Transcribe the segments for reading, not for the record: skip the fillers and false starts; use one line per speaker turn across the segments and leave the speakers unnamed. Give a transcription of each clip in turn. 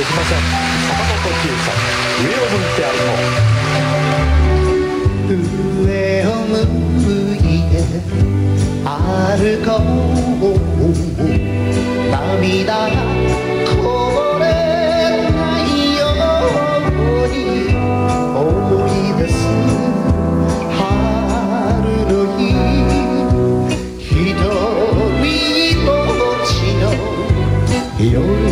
きません。坂本九さん、上を向いて歩こう。
上を向いて歩こう、涙がこぼれないように思い出す春の日、一人ぼっちの夜、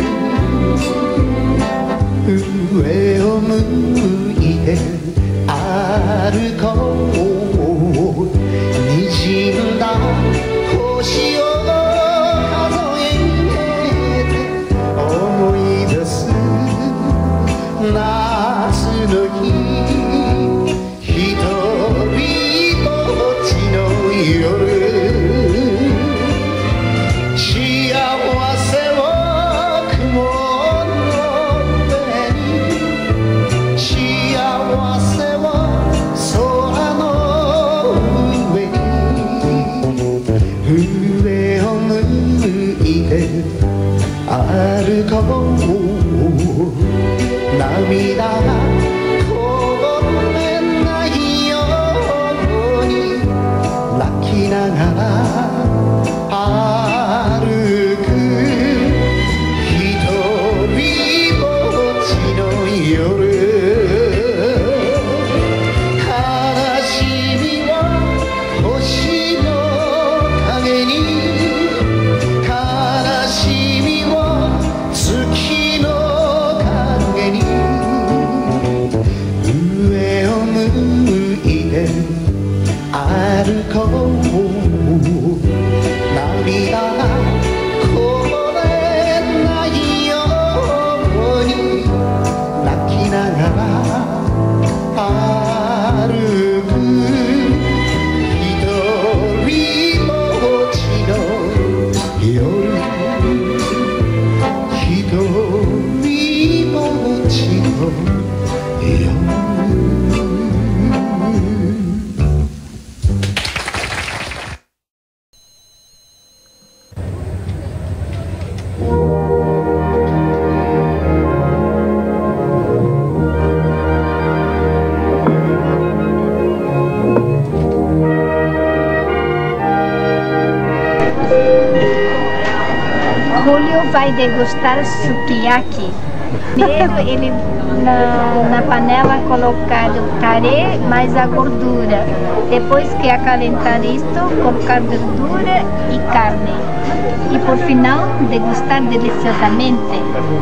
上を向いて歩こう、滲んだ星を数えて思い出す夏の日、一人ぼっちの夜、幸せを雲の上に、幸せを空の上に、上を向いて歩こう、涙がこぼれないように泣きながら歩く、一人ぼっちの夜、悲しみは星の影に、悲しみは月の影に、上を向いて歩こう、涙がこぼれないように泣きながら歩く、一人ぼっちの夜、一人ぼっちの夜。
Julio vai degustar sukiyaki. Primeiro ele na panela colocar o carê mais a gordura. Depois que acalentar isto, colocar verdura e carne. E por final degustar deliciosamente.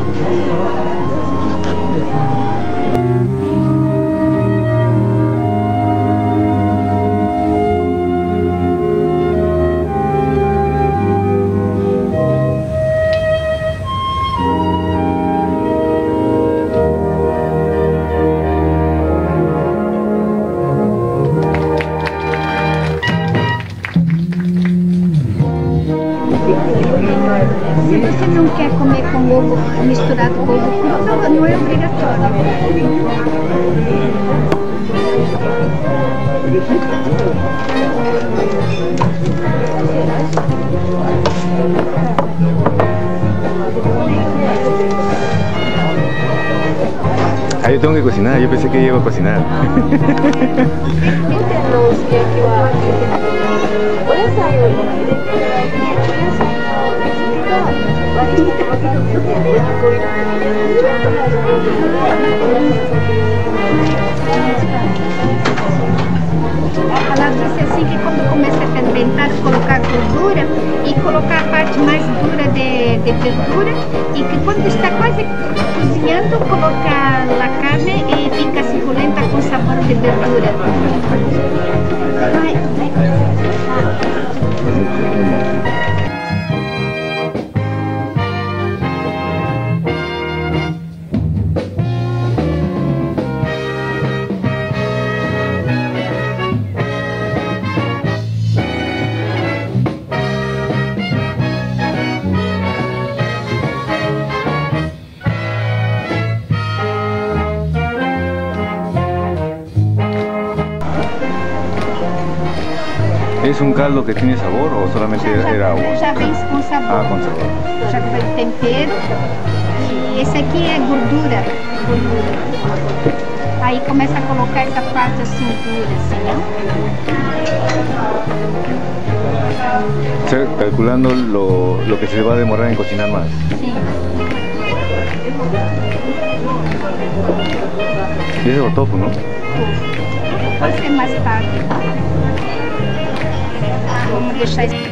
Se você não quer comer com ovo misturado com ovo cru, não é obrigatório.
Ah, yo tengo que cocinar, yo pensé que iba a cocinar.
Ela disse assim que quando começa a fermentar, colocar gordura e colocar a parte mais dura de verdura, e que quando está quase cozinhando, colocar a carne e fica suculenta com sabor de verdura.
¿Es un caldo que tiene sabor o solamente era agua?
Já vem com sabor.
Ah, con sabor.
Já vem tempero. Aí esse aqui é gordura. Aí começa a colocar essa parte assim dura, assim, ó.
O sea, calculando lo que se va a demorar en cocinar más.
Sim.
Y ese es el tofu, ¿no?
Pode ser mais tarde. Vamos deixar isso.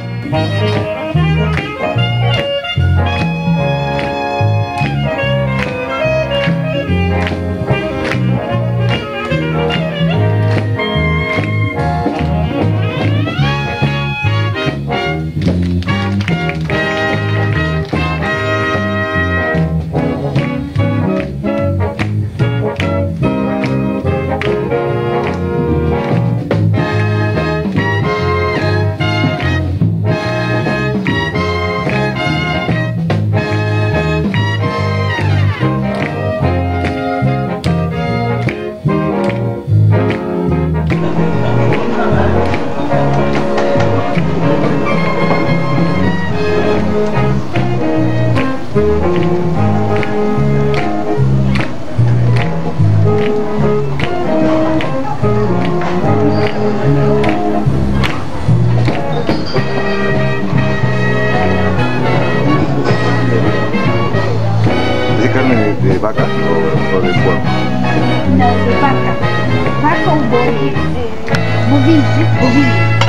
¿Es carne de vaca o de puerco?
Não, de vaca. Vaca ou boi? Bovino, né? Bovino.